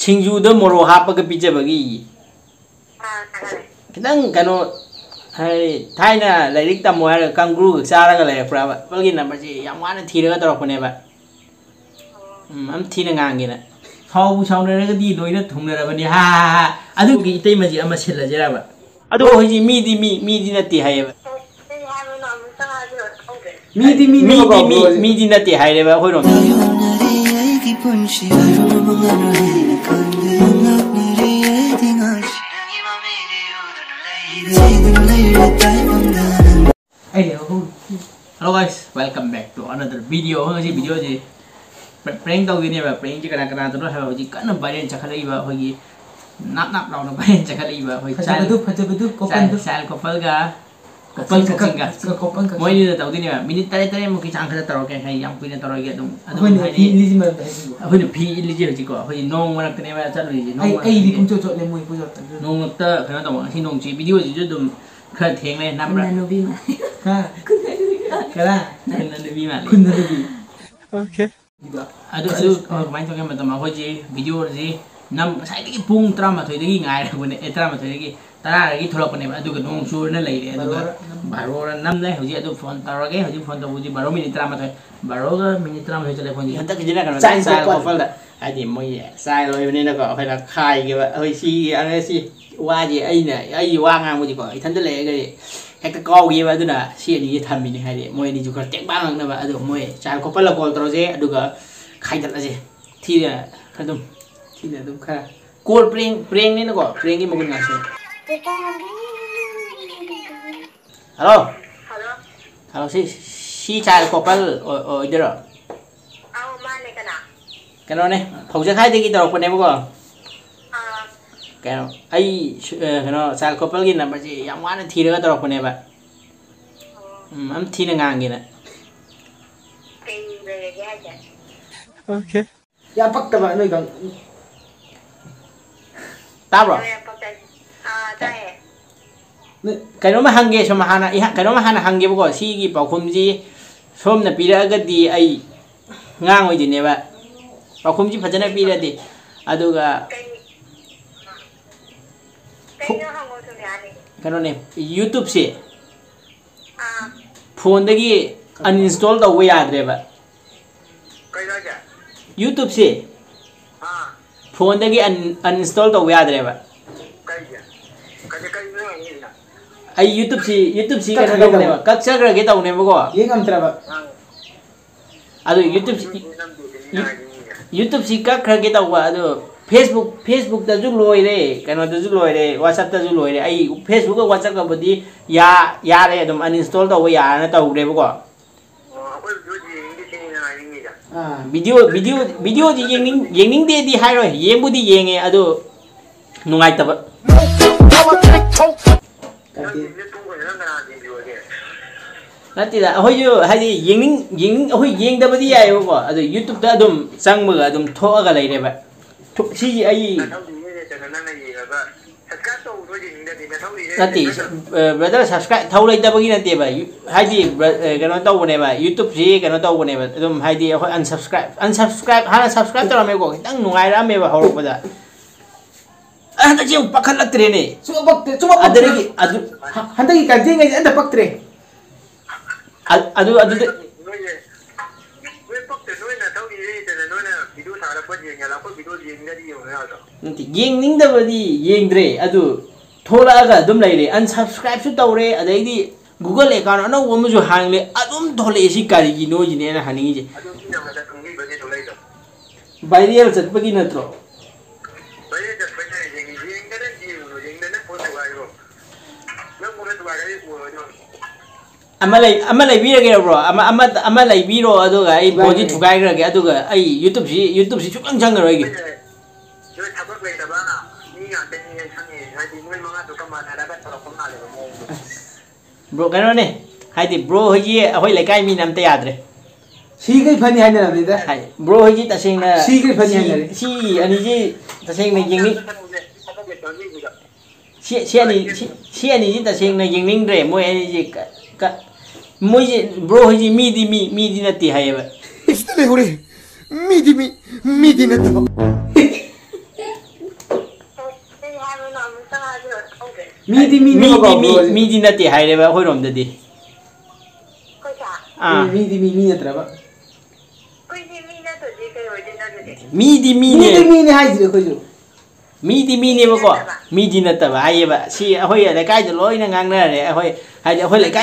Singjuda moro hapaga pijabagi. Kitang kano hai thaina lairik tamo har kangru charaga lai praba balgi number ji yam wana thiraga torokpane ba. Am thina ngangina. Sau saunaraga di loina thumnarabani ha adu gi itei maji ama silla ba. Adu hoji mi di nati hayaba. Mi di nati hayaba hoirom. Hello guys, welcome back to another video. This video is prank tau gini ba, prank jika nak tu nak hawa jika nak bayar cakap lagi ba, hoji nak lawan bayar cakap lagi ba, hoji betul sal couple ga, couple singa, moi ni tahu ni ba, minit tadi mungkin angkat taruh kan, hai yang punya taruh gitu, aduh ini eligible hoji pi eligible jiko, hoji nong mana kena ba cakap lagi, ai di kum cocok le moi punya nong tak kena tahu, si nong si video je tu kerja tengah nampak. Nubi mah, kala Nubi mah. Okay. Aduh, main tu kan macam apa je video je, nam saya lagi pung drama tu lagi ngai aku ni, drama tu lagi, tara lagi thulak pun ni, aduh kan nong sur ni lagi, aduh baru orang nam ni, hujan aduh phone taruh lagi, hujan phone tu hujan baru minit drama tu, baru kan minit drama tu telefon je. Hendak kerja nak kan, saya couple dah, adik moi, saya loh ini nak apa nak khai ke, si ane si wajib ai wang ang mesti kau, itu le ke, hek kau gitu ada na, si ini tham ini hari, moi ini juga tek bang na, aduh moi, saya couple lah call terus je, aduh ke, khai tak aja, tidak, kadum kah, call prank ni nak kau, prank ni mungkin ngasih. Halo, si child couple, oh itu loh. Mana kena? Kena ni, pausa khai degi tahu apa ni bukan? Kena, kena child couple gini nama je, yang mana thira tahu apa ni ba? Am thira ngangina. Okay. Ya pak tak ba, noi kang. Tahu? Kena mah hangge sama hana, kena mah hana hangge bukan? Si gi paukum ji, som na pira agak di ai ngang wajib ni ba? Paukum ji macam na pira di, aduh ga. Kano ne YouTube se phone dagi uninstall tau yadre ba YouTube se phone dagi uninstall tau yadre ba ai YouTube si kano tau ne ba kaksa kra ge tau ne ba ko Yengam tra ba adu YouTube si kakra ge tau ba adu Facebook ta ju loi re kano ta ju loi re WhatsApp ta ju loi re ai Facebook ka WhatsApp ka bodi ya re adum uninstall tau ya na tau re ba ko video ji yengning de di hai roi yeng budi yenge adu nungai ta ba nanti dah hoi ju hai yengning hoi yeng da bodi ai ba ko adu YouTube ta adum sang ma adum tho ga lai re ba si ai nanti brother subscribe thâu lên ta bagi nanti ba hai di kano tau ne ba YouTube si kano tau ne ba adum hai di unsubscribe hana subscribe tara me ko kitang nungai ra me ba horok pada anda je pakhat latre ne cuma adari adu handai kaje ngai anda paktre adu nanti yengning da badi yengdre adu thola aga dum lai le unsubscribe su tawre adai di Google account ana wo mu ju hang le adum thole si kari gi no ji ne na haningi je viral chat bagi natro amalai bira ke bro amalai biro adu ga ai boji thukai ga adu ga ai YouTube si chukang chang ga roi gi bro kano ne hai di bro hoji ahoi lekai mi nam te yadre si kai phani hai na da hai bro hoji ta sing na si kai phani hai na si ani ji ta sing na yeng ni si ani ji ta sing na yeng ning re moi ani ji ka moi ji bro hoji mi di na ti hai ba istale hore mi di na to ꯃꯤꯗꯤ ꯅꯠꯇꯦ ꯍꯥꯏꯔꯦꯕ ꯑꯩꯈꯣꯏꯔꯣꯝꯗꯗꯤ ꯃꯤ ꯅꯠꯇ꯭ꯔꯕ ꯃꯤꯅꯦ ꯍꯥꯏꯁꯤꯔꯦ ꯑꯩꯈꯣꯏꯁꯨ ꯃꯤꯅꯦꯕꯀꯣ ꯃꯤꯗꯤ ꯅꯠꯇꯕ ꯍꯥꯏꯌꯦꯕ ꯁꯤ ꯑꯩꯈꯣꯏ ꯂꯩꯀꯥꯏꯗ ꯂꯣꯏꯅ ꯉꯥꯡꯅꯔꯦ ꯍꯥꯏꯗꯤ ꯑꯩꯈꯣꯏ ꯂꯩꯀꯥꯏ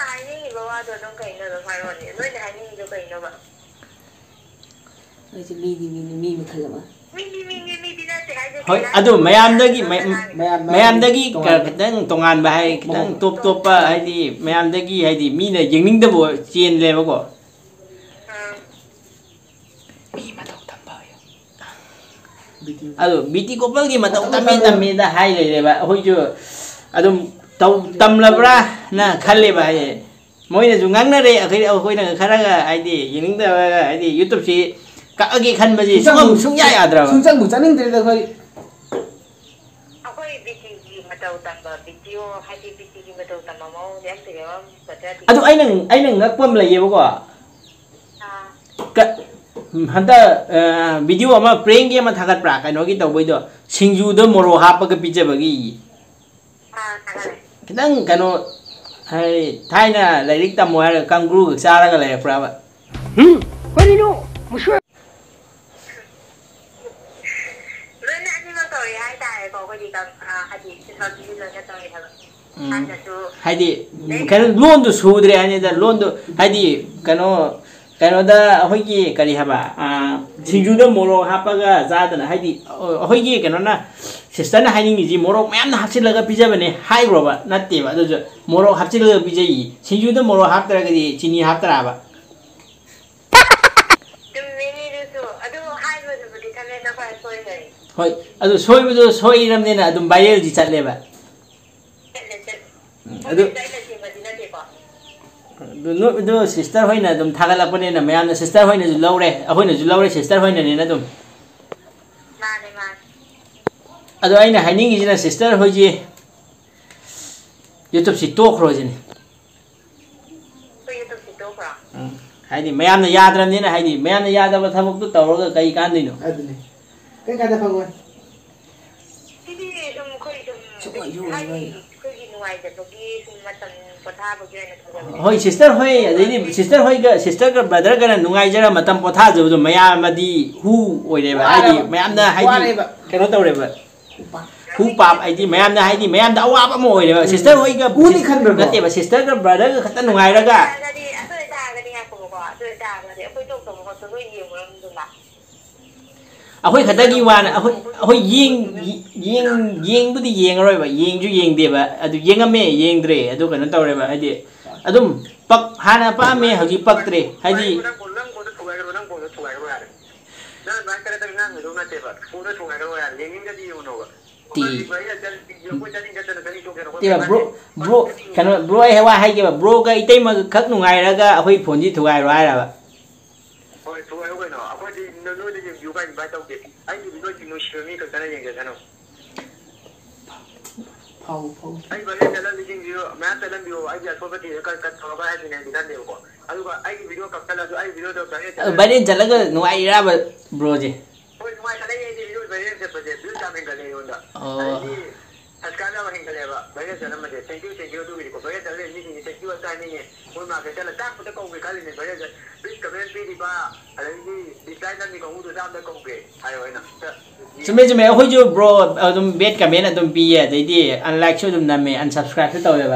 ꯃꯤ ꯃꯈꯜ ꯑꯃ ꯍꯣꯏ ꯑꯗꯨ ꯃꯌꯥꯝꯗꯒꯤ ꯈꯤꯇꯪ ꯇꯣꯉꯥꯟꯕ ꯍꯥꯏ ꯈꯤꯇꯪ ꯇꯣꯞꯄ ꯍꯥꯏꯗꯤ ꯃꯌꯥꯝꯗꯒꯤ ꯍꯥꯏꯗꯤ ꯃꯤꯅ ꯌꯦꯡꯅꯤꯡꯗꯕ ꯆꯦꯟꯂꯦꯕꯀꯣ ꯑꯗꯨ ꯕꯤꯇꯤ ꯀꯣꯄꯜꯒꯤ ꯃꯇꯧ ꯇꯝꯃꯦꯗ ꯍꯥꯏ ꯂꯩꯔꯦꯕ ꯑꯩꯈꯣꯏꯁꯨ ꯑꯗꯨꯝ ꯇꯝꯂꯕ꯭ꯔꯥꯅ ꯈꯜꯂꯦꯕ ꯍꯥꯏꯗꯤ ꯃꯣꯏꯅꯁꯨ ꯉꯥꯡꯅꯔꯦ ꯑꯩꯈꯣꯏꯅ ꯈꯔꯒ ꯍꯥꯏꯗꯤ ꯌꯦꯡꯅꯤꯡꯗꯕ ꯍꯥꯏꯗꯤ ꯌꯨꯇꯨꯕꯁꯤ ꯀꯛꯑꯒꯦ ꯈꯟꯕꯁꯤ ꯁꯨꯡꯌꯥ ꯌꯥꯗ꯭ꯔꯕ ꯁꯨꯡꯆꯪꯕꯨ ꯆꯪꯅꯤꯡꯗ꯭ꯔꯦꯗ ꯑꯩꯈꯣꯏ ꯕꯤꯇꯤꯒꯤ ꯃꯇꯧ ꯇꯝꯕ ꯚꯤꯗꯤꯑꯣ ꯍꯥꯏꯗꯤ ꯕꯤꯇꯤꯒꯤ ꯃꯇꯧ ꯇꯝꯕ ꯃꯑꯣꯡꯗꯤ ꯑꯝꯇ ꯌꯥꯎꯔꯝꯒꯗ꯭ꯔꯗꯤ ꯑꯗꯨ ꯑꯩꯅ ꯉꯛꯄ ꯑꯃ ꯂꯩꯌꯦꯕꯀꯣ ꯍꯟꯗꯛ ꯚꯤꯗꯤꯑꯣ ꯑꯃ ꯄ꯭ꯔꯦꯡꯒꯤ ꯑꯃ ꯊꯥꯒꯠꯄ꯭ꯔꯥ ꯀꯩꯅꯣꯒꯤ ꯇꯧꯕꯩꯗꯣ ꯁꯤꯡꯖꯨꯗ ꯃꯣꯔꯣꯛ ꯍꯥꯞꯄꯒ ꯄꯤꯖꯕꯒꯤ खितंग कनो है थाइना लाइरिक तमो है कंगरू चारागा लेरप्राबा करिनो मुशो लोना अनिमा तोरी हाइ तारे को कोदी का हादि सिसोजी लोना तोरी हबा हाइदि कनो लोन दु सुद्रे हानि दा लोन दु हाइदि कनो कनोदा होइगी करि हबा सिंजुदा मोरो हापागा जादना हाइदि होइगी कनोना सिस्टर ना हाइनिंग जी मोरो मैम ना हापसिलगा पिजाबने हाइब्रोबा नत्तेबा अदु मोरो हापसिलगा पिजाई सिंजुदा मोरो हापतरगदि चिनी हापतराबा होय अदु सोइबदो सोइरमनेना अदुम वायरल जी चटलेबा अदु दो सिस्टर होइना अदुम थागलपनेना मैमना सिस्टर होइना जु लौरे अखोइना जु लौरे सिस्टर होइना नेना अदुम माने माने अदु आइना हाइनिंगिजिना सिस्टर होइजी यूट्यूब सि टोखरो जिनि यूट्यूब सि टोखरो हाइदि मैमना याद्रमनेना हाइदि मैमना यादबा थबकतु तौरगा कई कान्दिनो अदुने कई कादा फगोन सिदि सुम खोइ सुम हाइदि खोइगी नुवाइदबगी सुम मतम पथाबगी हैन थगबने होय सिस्टर होय अदैदि सिस्टर का ब्रदर का नुंगाइजरा मतम पोथाजबदो मैमदी हु ओइरेबा हाइदि मैमना हाइदि केनो तौरेबा हु पाप हाइदि मैमना हाइदि मैमदा अवाब अमो ओइरेबा सिस्टर होय का हुनि खनबो नतेबा सिस्टर का ब्रदर का खता नुंगाइरगा अखोई खतगी वान अखोई येंगबुदि येंगरोयबा येंगजु येंगदेबा अदु येंगमे येंगद्रे अदु कनो तौरेबा हाइदि अदुम पक हाना पामे हजि पक्त्रे हाइदि ब्रो कनो bro ai wa haige ba bro ga itei ma khak nungairaga akhoi phone ji thugairo hairaba होय thugairo गनो अखोइ दि नो दि यु बाइ बाइ तौके ai दि नो दि नो शिमी क kana yeng jano फाउ ai bale dala di jing yo ma tala bio ai ja so bati ka thoga ai ne dinan de ko aduga ai video ka kala ai video do ka bale jalaga nuairaba bro je होय nuai kala ye di video bale se bade bil ta men kale yonda ai अस्काला वहीं कलेवा बगे चला मजे thank you to video को बगे चले meeting thank you अच्छा नहीं है कोई मां के चला ताक पता को खाली ने बगे प्लीज कमेंट भी दिबा अलगी डिजाइन ना निको उदो दाम को के आयो हैन जुमे अखोइ जो ब्रो अदुम बेट कमेंट अदुम पिए दैदि अनलाइक सो अदुम नमे अनसब्सक्राइब सो तौरेबा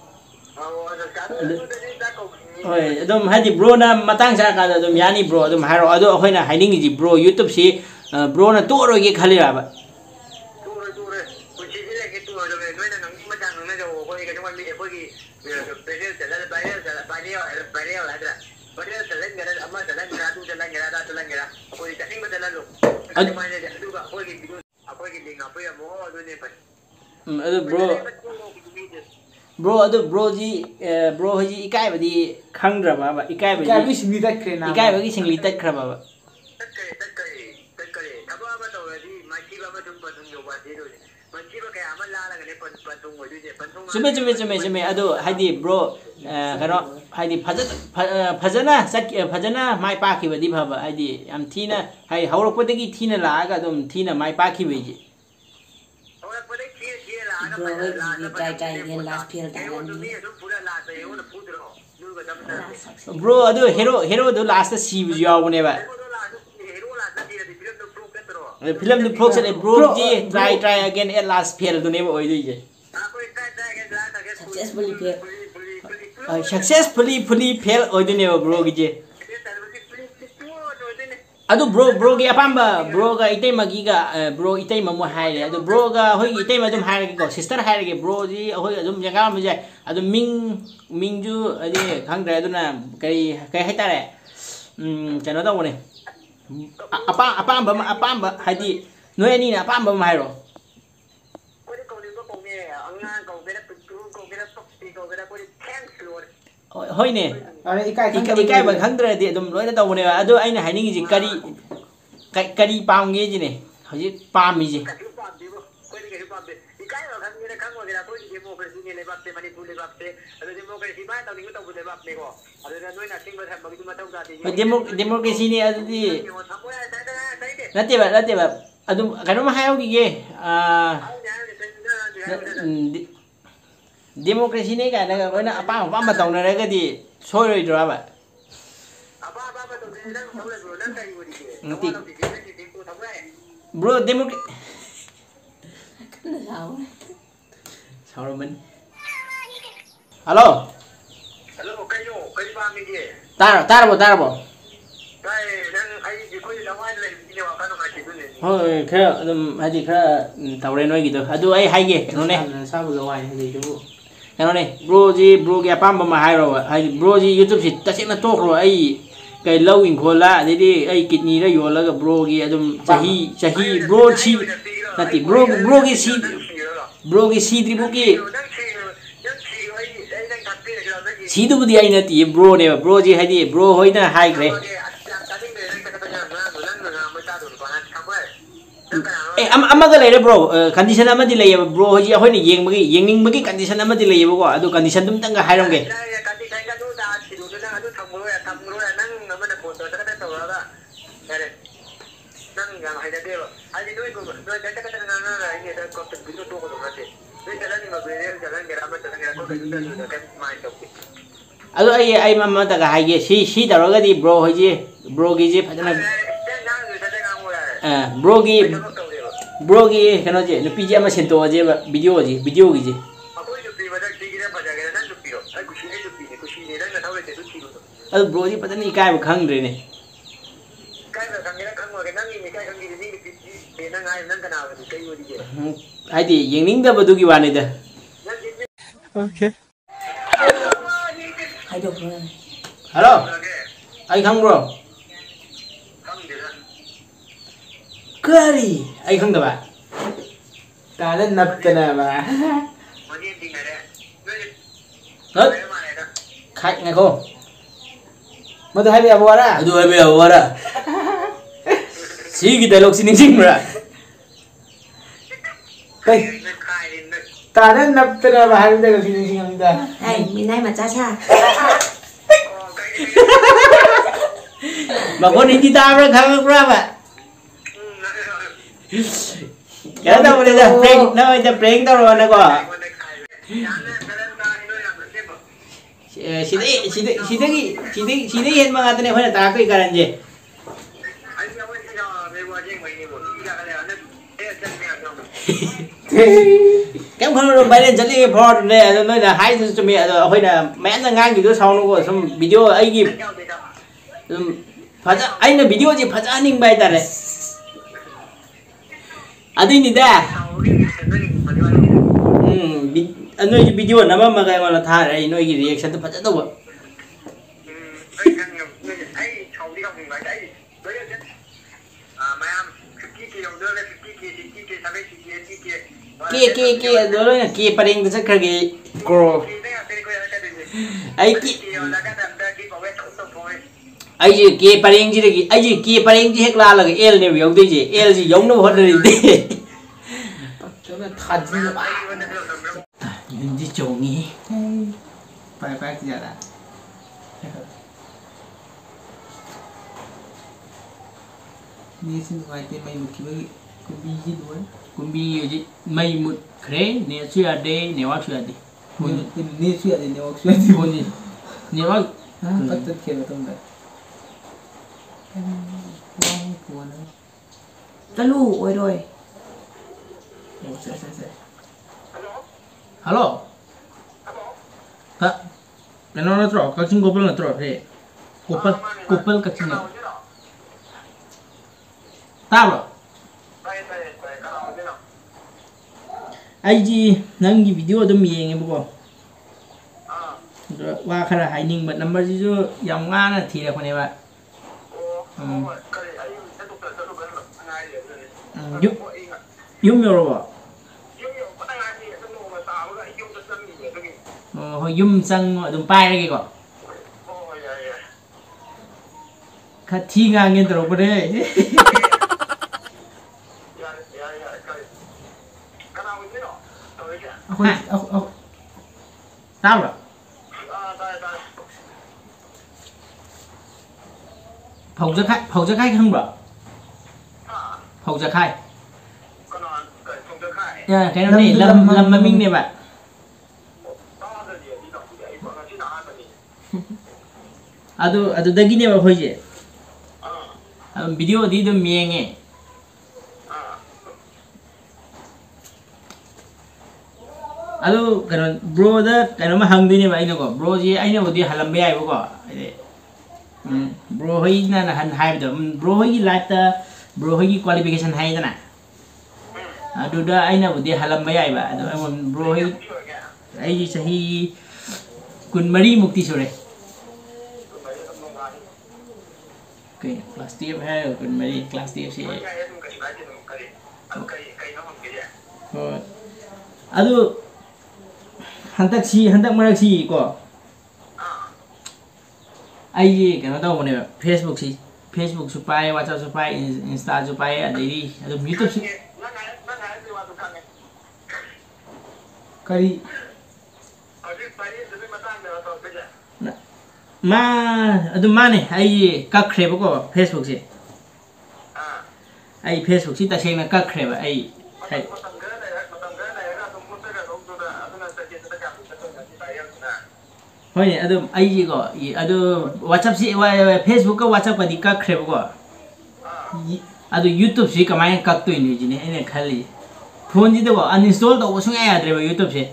होय अदुम हादि ब्रो ना मतंग सा का अदुम यानी ब्रो अदुम हारो अदु अखोइना हाइनिंग जी ब्रो यूट्यूब सि ब्रो ना तोरोगे खलिराबा ब्रो अदु ब्रो जी इकाइबदी खंग्रबा बा इकाइबदी सिंगली तखरे ना इकाइबगी सिंगली तखरबा बा चुमे अदो हाइदि ब्रो कनो हाइदि फजना माइ पाखिबदि भबा हाइदि याम थीना हाइ हौरकपदगी थीना लागा अदुम थीना माइ पाखिबैजि bro we try again last field bro adu hero do last ta si bu yaw ne ba film du flop set bro ji try again at last field do ne ba oi dui je successfully fail oi dui ne ba bro gi je adu bro gi apamba bro ga itei magi ga bro itei mamu haire adu bro ga hoi itei ma dum haire go sister haire ge bro ji hoi adum janga ma jai adu ming ju ade khangdre aduna kai haitare kano da wone apamba hadi noi ani na apamba ma hairo hoi ne Ekaiba Khangde di adum loi na taw ne adu aina haning ji kari pam ge ji ne hoji pam ji democracy ni adu di nate ba adum kanu ma hayo gi democracy ni ka na ko na apa taw na ga di soi roi dra ba bro democracy Solomon hello kayo ba mi ge tarabo kai nang ai ji koi lawai le ni wa kanu ma chi du ne hoi kha adum hadi kha tawre noi gi do adu ai hai ge no ne sa bu lawai hadi ju kano ne bro gi apamba ma hai ro hai bro ji youtube si tasena tok ro ai kai low in khola adidi ai kidney ra yola ga bro gi adum chahi bro chi nati bro gi si tribu ki si du budi ai nati bro ne bro ji hai di bro hoi na hai gre amaga lere bro condition ama di leye bro hoji ahoi ni yengning bagi condition ama di leye ko adu condition dum tanga hairam ge adu ai mama ta ga haige si daroga di bro hoji bro gi je phajana bro gi kano je nupi je ama sento je video gi je adu bro ji patani Ekaiba Khangde ne haidi yengning da badu gi wani da okay hello ai khang bro kari ai khang da ba ta da nap ta na ba hết khách này cô mà tôi hay bị abo ra tôi hay bị abo ra xí cái dialog xin ninh ra đây ta đã nập ta na ba hay đây xin ninh ta hey mình nay mà cha mà có đến guitar ra khang ra bạn cái đâu đây là prank nóจะ prank tao rồi nè cô 시대기 현 mga hoy na tako ikaran je cái không được bay lên dẫn đi phò này nói là hai cho mẹ rồi hoy là mẹ nó ngang gì đó sau nó có xong video ấy gì phải anh là video gì phải anh ninh bay ta đấy à đi nè anh nói video nào mà cái gọi là thà đấy nói cái reaction tôi phải đâu kia đó là kia paring itu sekarang Ckhro ai gì kia paring gì lagi ai gì kia paring gì hết la là cái L này biểu đi gì L gì giống nó hết rồi đi cho nó thật gì vậy nhìn đi chồng nghỉ phải gì ạ ni xin gọi tên mày một cái Kumbi ji mai mut kre ne su ya de ne wa su ya de. Ni su ya de ne wa su ya de. Honi. Ne wa tak tak khe ba tum da. Talu oi rồi. Hello. Ka. Kano na tro, ka ching couple na tro re. Couple ka ching. Ta ba. Ai ji nang gi video dum yeng e bo. Wa khara haining but number ji jo yam nga na thi ra khone ba. Yum yo ba. Hồi yum sang dum pai ra ki ko. Ka thi nga ngen tro ba de. Tao rồi. Phẩu ra khách không bro? Phẩu ra khai. Cái này lâm mà mình này bạn. Dagi này mà thôi chứ. Video đi đâm miếng nghe. Cái bro đó cái nó mà hăng đi này vậy nó có bro gì anh nó đi halam bè ai có bro hay na hàn hai đó bro hay light bro hay qualification hay đó nè đó anh nó đi halam bè ai vậy đó anh bro hay ai sahi kun mari mukti sore okay class tier hai kun mari class tier sih hantak marak si ko ai cái nó đâu này Facebook su pai WhatsApp su pai Insta su pai adai YouTube su Kari ma này ai các khre ko Facebook si ai Facebook si ta xem là các khre ai Thôi nè, ai gì có, WhatsApp gì, Facebook cái WhatsApp cái đi các khre có, YouTube gì cái máy các tuổi này gì này, anh khali, phone gì đó uninstall đó, usung ai adre YouTube gì.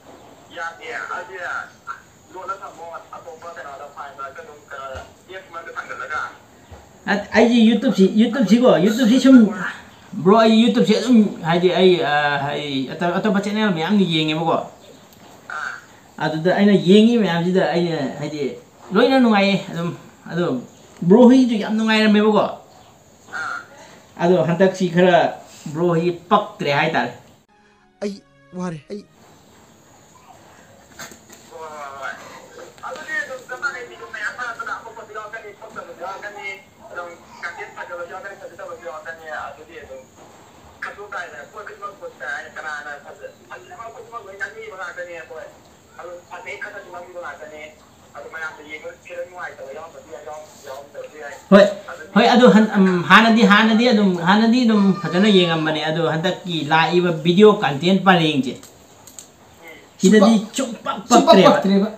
Ai gì YouTube gì có, YouTube gì chung, bro ai YouTube gì chung, hay đi hay, atau baca channel mấy anh gì nghe có. Anh yengi mẹ gì đó anh hay đi lối nó ngay bro hi chứ yam ngay là mấy bữa hantak si khara bro hi pak tre hay ta ai ware ai Hoi hanadi fajana yengamane hantak ki live video content paling je hida di chumpak tre ba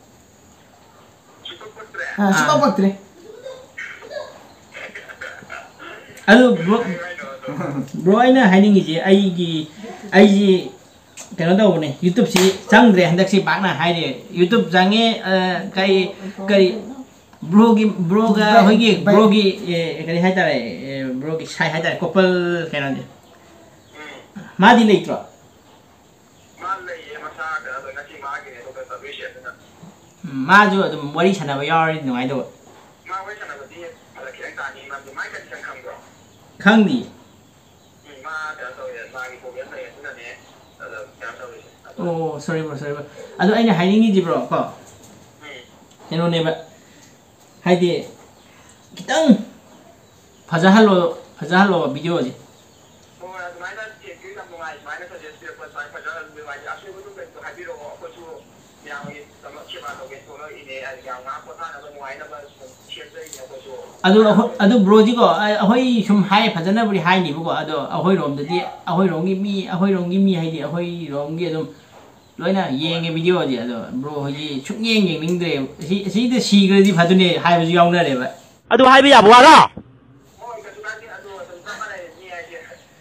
supak tre bro aina hiding je ai ji cái nó đâu này YouTube si chẳng rồi handak si bác na hay đi YouTube jange cái bro ga hoy gi cái hay ta này bro gi sai hay ta couple cái nào đi ma đi lấy rồi ma jo wari chana ba yar ni ngai do Khangde Oh, sorry bro. Anh hiding gì bro ko? Ano ne ba? Hide. Kitang. Phajahalo video gì? Thank you ꯌꯥꯝ ꯅꯨꯡꯉꯥꯏ ꯁꯨꯃꯥꯏꯅ ꯁꯖꯦꯁ ꯄꯤꯔꯛꯄ ꯁꯨꯃꯥꯏꯅ ꯐꯖꯅ ꯅꯨꯡꯉꯥꯏꯖꯦ ꯑꯁꯣꯏꯕꯗꯨ ꯀꯩꯁꯨ ꯍꯥꯏꯕꯤꯔꯛꯑꯣ ꯑꯩꯈꯣꯏꯁꯨ ꯃꯌꯥꯝꯒꯤ ꯁꯦꯕꯥ ꯇꯧꯒꯦ ꯊꯣꯛꯂꯛꯏꯅꯦ ꯌꯥꯝ ꯉꯥꯏꯍꯥꯛ ꯄꯣꯊꯥꯅꯕ ꯅꯨꯡꯉꯥꯏꯅꯕ ꯁꯦꯝꯖꯔꯤꯅꯦ ꯑꯩꯈꯣꯏꯁꯨ ꯑꯗꯨ ꯕ꯭ꯔꯣꯖꯤꯀꯣ ꯑꯩꯈꯣꯏ ꯁꯨꯝ ꯍꯥꯏ ꯐꯖꯅꯕꯨꯗꯤ ꯍꯥꯏꯅꯤꯕꯀꯣ ꯑꯗꯣ ꯑꯩꯈꯣꯏꯔꯣꯝꯗꯗꯤ ꯑꯩꯈꯣꯏꯔꯣꯝꯒꯤ ꯃꯤ ꯍꯥꯏꯗꯤ ꯑꯩꯈꯣꯏꯔꯣꯝꯒꯤ ꯑꯗꯨꯝ ꯂꯣꯏꯅ ꯌꯦꯡꯉꯦ ꯚꯤꯗꯤꯑꯣꯁꯦ ꯑꯗꯣ ꯕ꯭ꯔꯣ ꯍꯣꯏꯒꯤ ꯁꯨꯛꯌꯦꯡ ꯌꯦꯡꯅꯤꯡꯗ꯭ꯔꯦ ꯁꯤꯗ ꯁꯤꯈ꯭ꯔꯗꯤ ꯐꯗꯣꯏꯅꯦ ꯍꯥꯏꯕꯁꯨ ꯌꯥꯎꯅꯔꯦꯕ ꯑꯗꯨ ꯍꯥꯏꯕ ꯌꯥꯕ ꯋꯥꯔꯣ ꯍꯣꯏ ꯀꯩꯁꯨ ꯀꯥꯏꯗꯦ ꯑꯗꯣ ꯑꯗꯨꯝ ꯆꯞ ꯃꯥꯟꯅꯩ ꯃꯤ ꯍꯥꯏꯁꯦ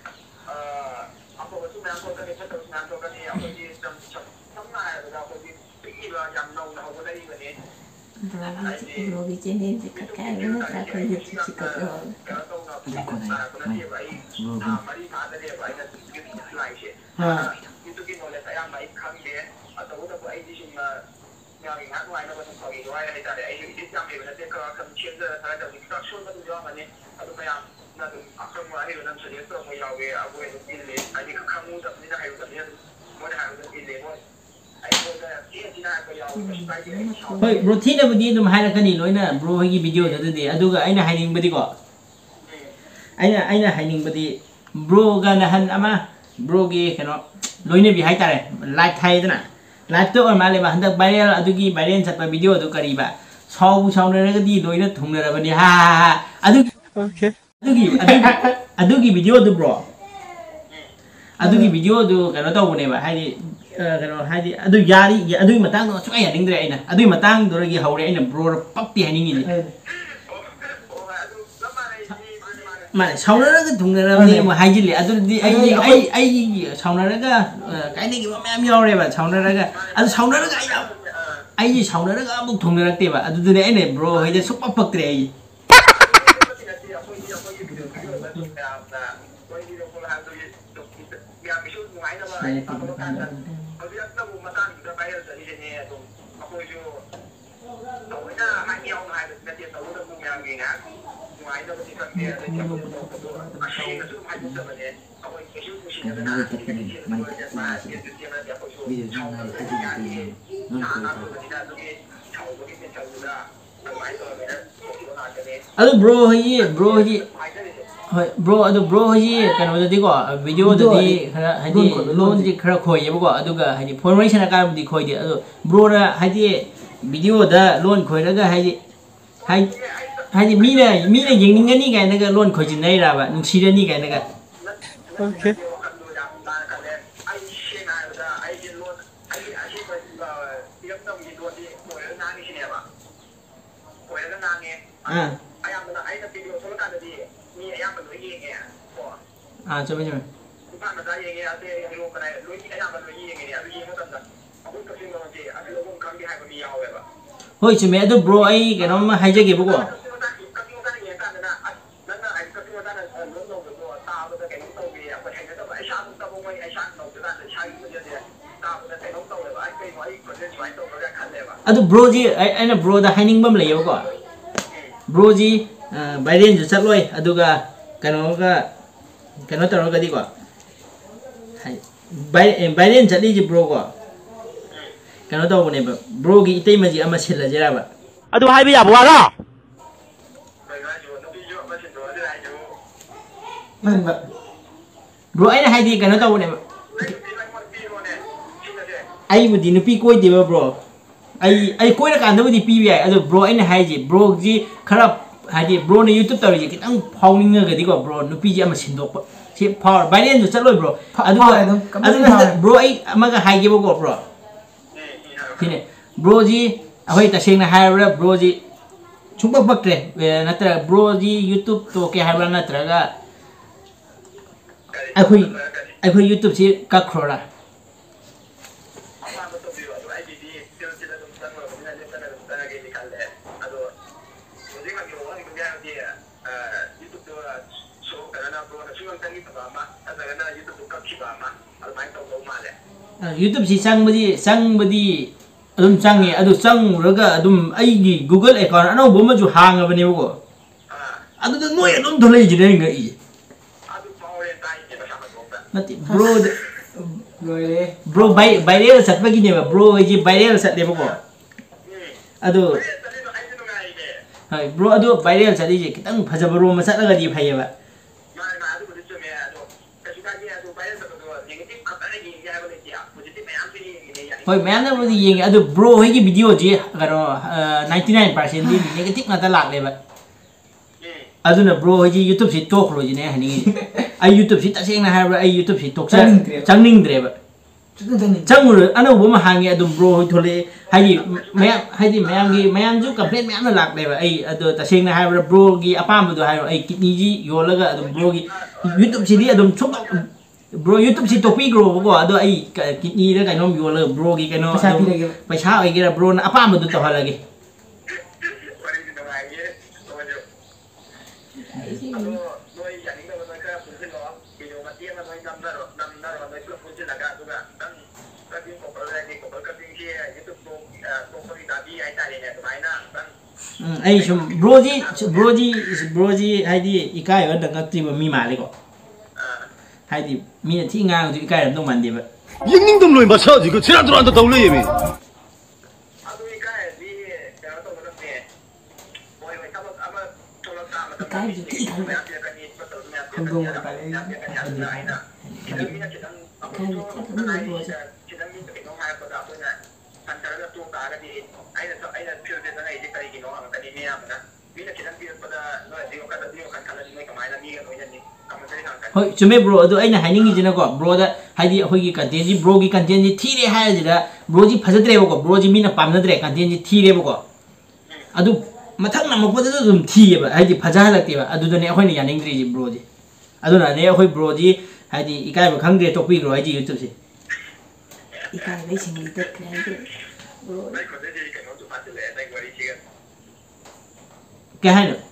ꯑꯐꯕꯁꯨ ꯃꯌꯥꯝ ꯊꯣꯛꯀꯅꯤ ꯐꯠꯇꯕꯁꯨ ꯃꯌꯥꯝ ꯊꯣꯛꯀꯅꯤ ꯑꯩꯈꯣꯏꯒꯤ ꯁꯝꯅ ꯍꯥꯏꯔꯕꯗ ꯑꯩꯈꯣꯏꯒꯤ ꯄꯤꯛꯏꯕ ꯌꯥꯝ ꯅꯧꯅ ꯍꯧꯒꯠꯂꯛꯏꯕꯅꯤ Brogi channel ka kaya na ta ko YouTube si ka ko. kailangan tawag na narako na diba ay mali kada diba ay like siya ito knowledge ay may khangde at tawag na po ay di siya ngayong hatuay na ba ng pag-iway ay tari ay hindi kami na teka kang change na talaga instruction na diba man ano kaya na akong mahiro ng suggestion mo yawe ako ay dili ay di kamuda ni na hayo niya mo na hayo dili mo ꯍꯣꯏ bro ꯊꯤꯅꯕꯨꯗꯤ ꯑꯗꯨꯝ ꯍꯥꯏꯔꯛꯀꯅꯤ ꯂꯣꯏꯅ bro ꯍꯣꯏꯒꯤ ꯚꯤꯗꯤꯑꯣꯗꯨꯗꯤ ꯑꯗꯨꯒ ꯑꯩꯅ ꯍꯥꯏꯅꯤꯡꯕꯗꯤꯀꯣ ꯑꯩꯅ ꯍꯥꯏꯅꯤꯡꯕꯗꯤ ꯕ꯭ꯔꯣꯒ ꯅꯍꯥꯟ ꯑꯃ ꯕ꯭ꯔꯣꯒꯤ ꯀꯩꯅꯣ ꯂꯣꯏꯅꯕꯤ ꯍꯥꯏꯇꯥꯔꯦ ꯂꯥꯏꯚ ꯊꯥꯏꯗꯅ ꯂꯥꯏꯚꯇ ꯑꯣꯏ ꯃꯥꯜꯂꯦꯕ ꯍꯟꯗꯛ ꯚꯥꯏꯔꯦꯜ ꯑꯗꯨꯒꯤ ꯚꯥꯏꯔꯦꯜ ꯆꯠꯄ ꯚꯤꯗꯤꯑꯣꯗꯨ ꯀꯔꯤꯕ ꯁꯥꯎꯕꯨ ꯁꯥꯎꯅꯔꯒꯗꯤ ꯂꯣꯏꯅ ꯊꯨꯡꯅꯔꯕꯅꯤ ꯍꯥ ꯑꯗꯨꯒꯤ ꯚꯤꯗꯤꯑꯣꯗꯨ ꯕ꯭ꯔꯣ ꯑꯗꯨꯒꯤ ꯚꯤꯗꯤꯑꯣꯗꯨ ꯀꯩꯅꯣ ꯇꯧꯕꯅꯦꯕ ꯍꯥꯏꯗꯤ kano hadi adu yari adu matang no suka ya ningdre aina adu matang doragi haure aina bro pakti haningi ni mane saunaraga thungnarabni ma haijile adu di ai saunaraga kaini gi mayam yaure ba saunaraga adu saunaraga ai saunaraga amuk thungnarakte ba adu dune aina bro haide supa paktre ai Aduh bro hi hoi bro aduh bro hi kan udah di kok video tadi kara hadi loan di kara koi ya buka aduh ga hadi formation akan di koi dia aduh bro na hadi video dah loan koi laga hadi mina yang ningani kan naga loan koi jinai raba nungsida ni kan naga okay coba coba. Hoi cuma itu bro ai kena mah haja gitu kok. Aduh bro ji, ai na bro dah hining bam lagi kok. Bro ji, bayar jual loy, aduh ga kena taruh ke di kok. Bayar jadi je bro kok. Kena tahu ni bro gi itu masih amat sila je lah. Aduh hai biar buat lah. Bro ai hai di kena tahu ni. Ai budi nupi koi dia bro. Ai koi nak anda budi PBI. Aduh bro ai hai je bro ji kerap hadi bro ni YouTube tahu je kita founding ke di kok bro nupi je amat sindok. Si power bayar jual loy bro. Aduh bro ai amaga hai je bro. Sini bro ji ahoy tasing na hire bro ji chumpa bakre natra bro ji YouTube to ke hire natra ga ahoy YouTube si Ckhro la YouTube si sang badi adum changi adu changuraga adum aigi Google account ano boma ju hang abane ko adu to noi adum dholai jine ngai adu power tai je nati bro viral sat bagi ne bro ji viral sat le ko adu hai bro adu viral sat je kitang phajabaro masat laga di phai ba hoi mẹ nó bây giờ cái bro hay cái video gì cái đó 99% đi negative ngata lạc này vậy aduna bro hay YouTube si talk rồi gì này hani ai YouTube si ta xem na hai ai YouTube si talk chẳng ninh dre vậy chẳng rồi anh đâu mà hàng nghe adum bro thôi hay gì mẹ em giúp cặp mẹ nó lạc này vậy ai ta xem na hai bro gì apa mà tôi hai ai kidney gì yo laga adum bro gì YouTube si đi adum chúc bro YouTube si topi grow ko ado ai kidney ra kai nom yo la bro gi kai no paisa ai gira bro na apa ma du to halagi ai sum bro ji hai di ikai wa dang ti ba mi ma le ko hai di mi thi ngang ju ikai dam man di ba 잉잉 좀 로이 마셔 지금 지나들어한다 더울래 예미 hoi chume bro adu aina haining ji na ko bro da haidi hoi gi content ji bro gi content ji thire ha ji da bro ji phajadre ba ko bro ji mina pamnadre content ji thire ba ko adu mathang na mako da dum thiye ba haidi phaja lakte ba adu da ne hoi ni yaning dri ji bro ji adu na ne hoi bro ji haidi ikai ba khangde topic ro haidi YouTube se ikai ba sing li tek kre bro ke hai no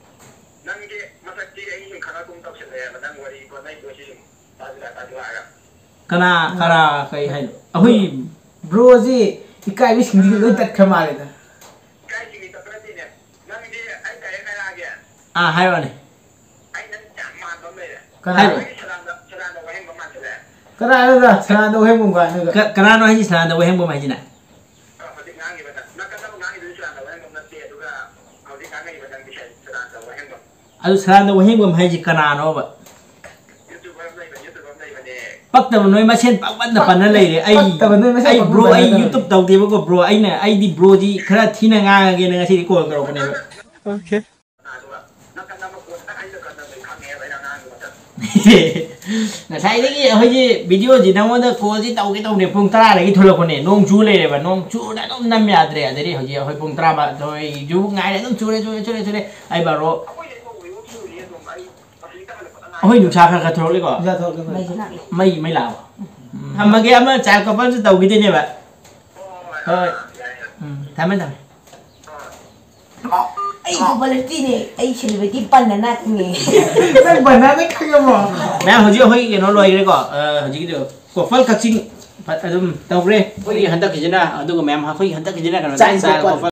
kana kai hai ahui bro ji ikai bi sing di tat khama le da hai wa ne kana da sana do he mum ga na kana no hai sana da we hem bo mai ji na adu sana da we hem bo mai ji kana no ba pakta noi ma sen pak ban da pan na lai ai bro ai YouTube tau ti ba ko bro ai na ai di bro ji khara thina nga ge na si ko ko ko ne okay na sai dagi hoi ji video ji na wada ko ji tau ke tau ne pung tra lai tholo ko ne nong chu le ba nong chu da dom nam ya dre adari hoi ji hoi pung tra ba hoi ju ngai da dom chu le ai ba ro hoi nu cha kha tholo le ko ja thol ke mai lao amma ge ama child couple se tau gi ne ba hoi tham ai ko balti ne ai celebrity pan na nak ni san banana khang mo mẹ hồi trước hơi cái nó lôi cái có hồi trước được có phân các sinh phải tàu re hơi hẳn tắc cái gì na, tôi có mẹ hơi hẳn tắc cái gì na cái nó sai sai có